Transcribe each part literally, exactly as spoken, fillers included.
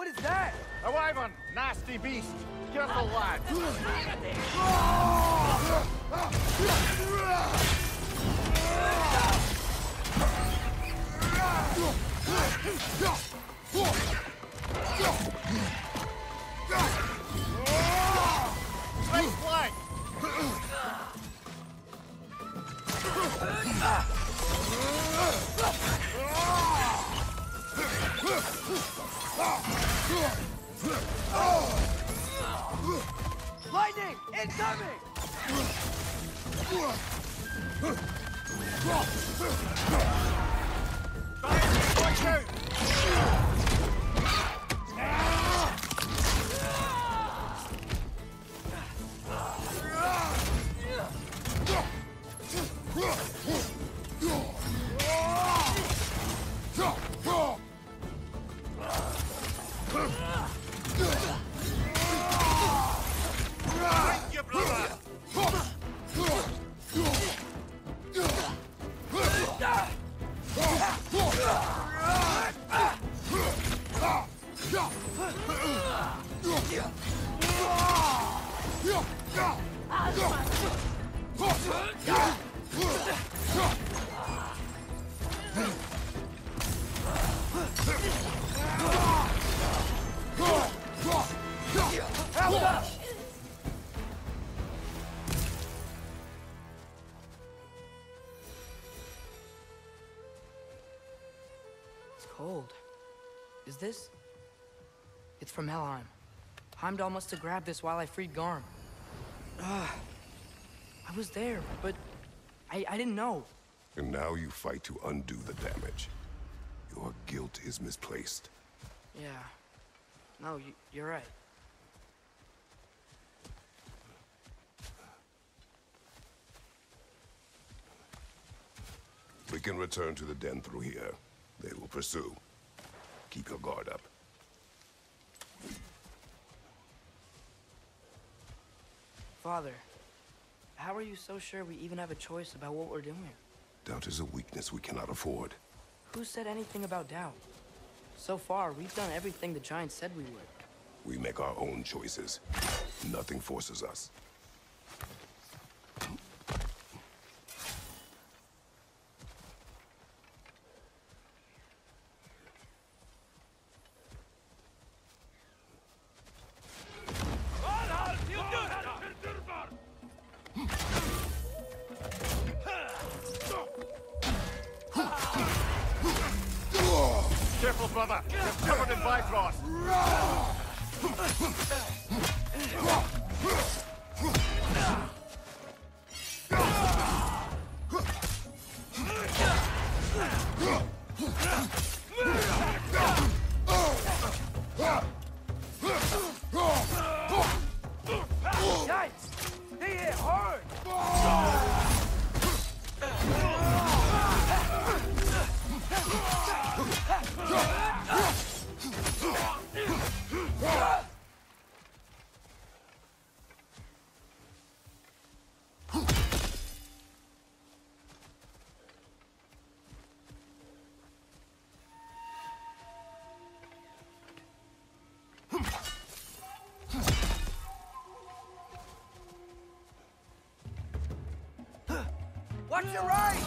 What is that? A wyvern! Nasty beast! Careful, lad! Straight flank! Lightning! Incoming! Fire! Cold. Is this? It's from Helheim. Heimdall must have grabbed this while I freed Garm. Ah, I was there, but I, I didn't know. And now you fight to undo the damage. Your guilt is misplaced. Yeah. No, you, you're right. We can return to the den through here. They will pursue. Keep your guard up. Father, how are you so sure we even have a choice about what we're doing? Doubt is a weakness we cannot afford. Who said anything about doubt? So far, we've done everything the giant said we would. We make our own choices. Nothing forces us. Careful, brother! You're covered in Bifrost! Yikes! They hit hard! Watch your right!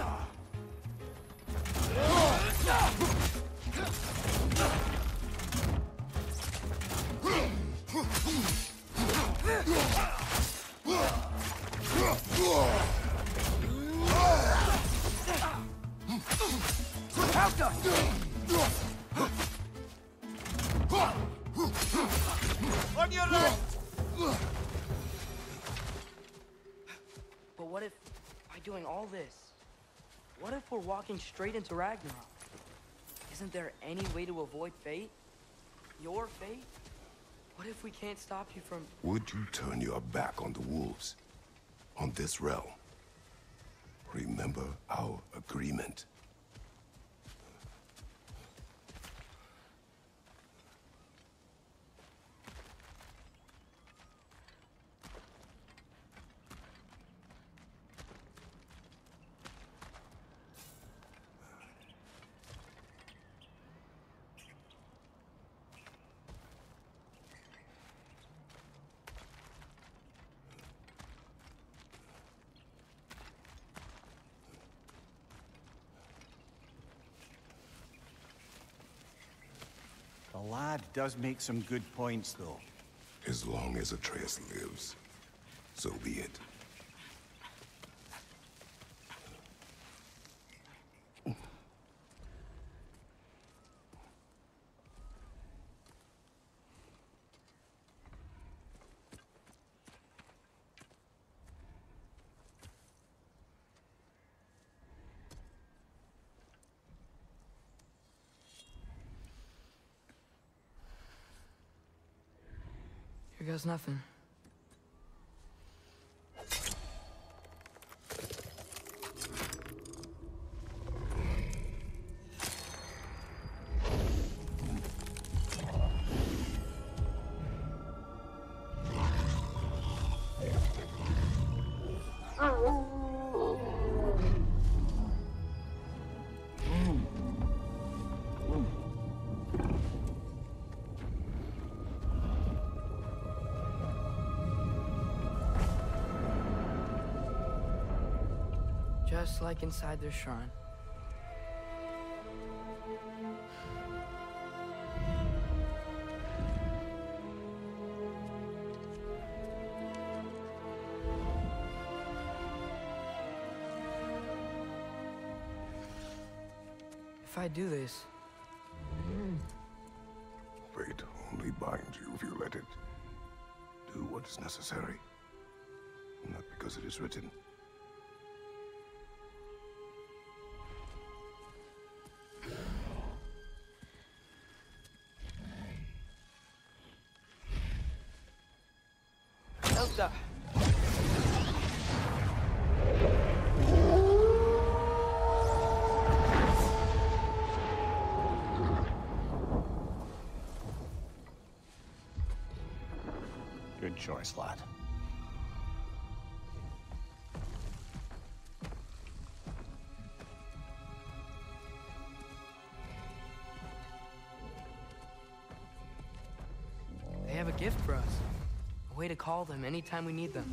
Help us! On your right! But what if, by doing all this, what if we're walking straight into Ragnarok? Isn't there any way to avoid fate? Your fate? What if we can't stop you from... Would you turn your back on the wolves? On this realm? Remember our agreement. The lad does make some good points, though. As long as Atreus lives, so be it. Here goes nothing. Just like inside their shrine. If I do this... Fate only binds you if you let it. Do what is necessary. Not because it is written. Elsa! Good choice, lad. They have a gift for us. A way to call them anytime we need them.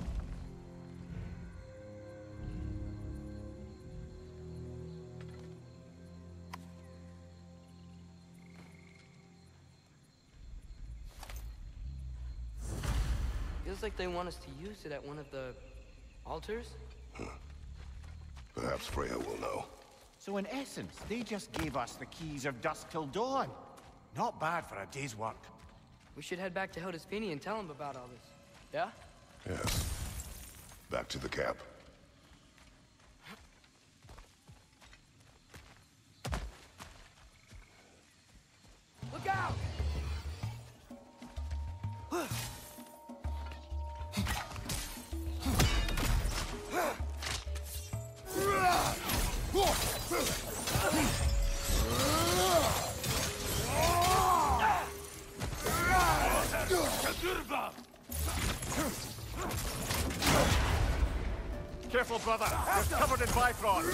Feels like they want us to use it at one of the altars? Perhaps Freya will know. So in essence, they just gave us the keys of dusk till dawn. Not bad for a day's work. We should head back to Hildesfini and tell him about all this. Yeah? Yes. Back to the camp. Look out! Careful, brother. You're covered in Bifrost.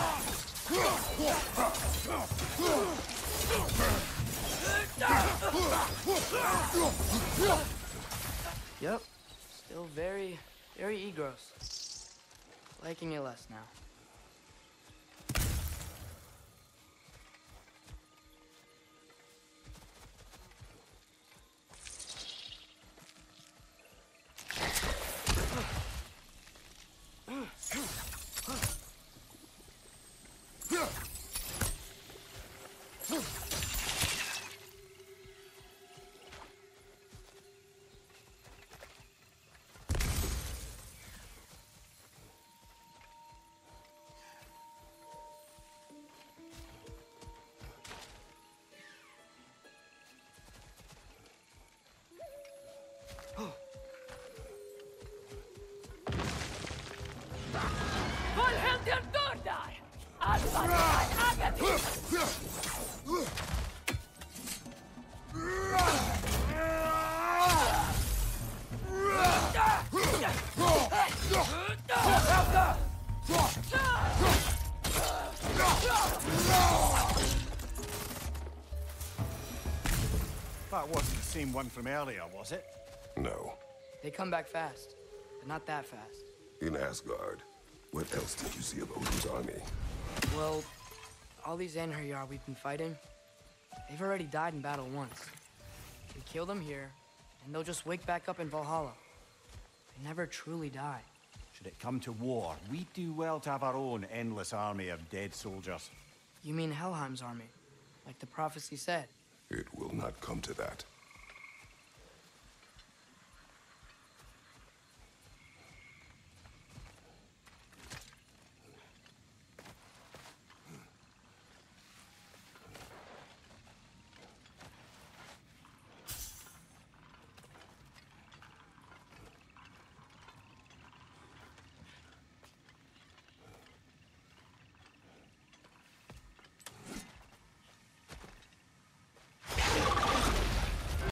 Yep. Still very, very e-gross. Liking it less now. That wasn't the same one from earlier, was it? No. They come back fast, but not that fast. In Asgard, what else did you see of Odin's army? Well, all these Einherjar we've been fighting, They've already died in battle once. We kill them here, and they'll just wake back up in Valhalla. They never truly die. Should it come to war, we do well to have our own endless army of dead soldiers. You mean Helheim's army, like the prophecy said? It will not come to that.